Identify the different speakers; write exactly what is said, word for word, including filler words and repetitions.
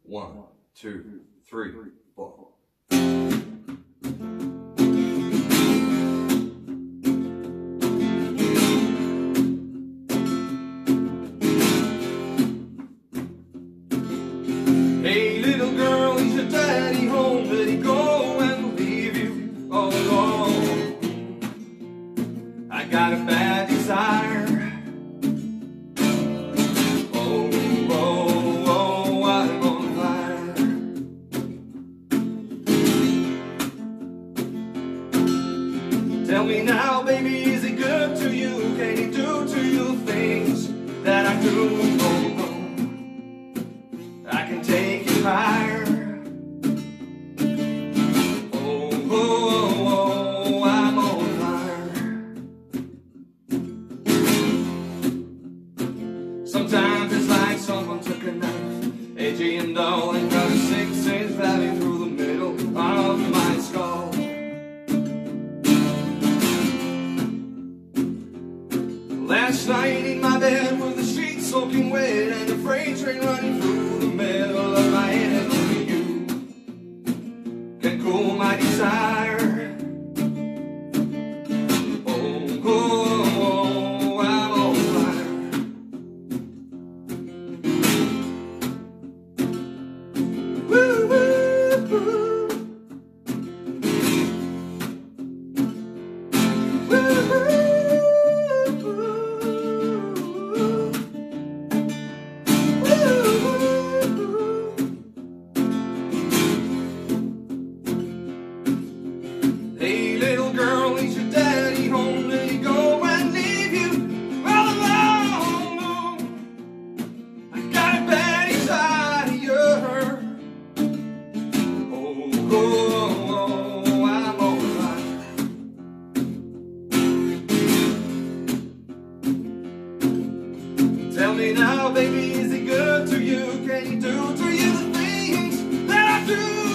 Speaker 1: One, two, three, four. Hey little girl, is your daddy home? Did he go and leave you all alone? I got a bad desire. Oh, oh, oh, I'm on fire. Tell me now, baby, is he good to you? Can he do to you things that I do? Oh, no. I can take you higher. Oh, oh, oh, I'm on fire. Sometimes it's like someone took a knife, edgy and dull, and cut a six-inch valley through the middle of my skull. Last night in my bed with the sheets soaking wet and a freight train running through the middle of my head. Only you can cool my desire. Oh, oh, oh, I'm on fire. Woo, woo, woo. Woo, woo. Hey little girl, is your daddy home? Did he go and leave you all alone? I got a bad desire. Oh, oh, oh, I'm on fire. Tell me now, baby, is he good to you? Can he do to you the things that I do?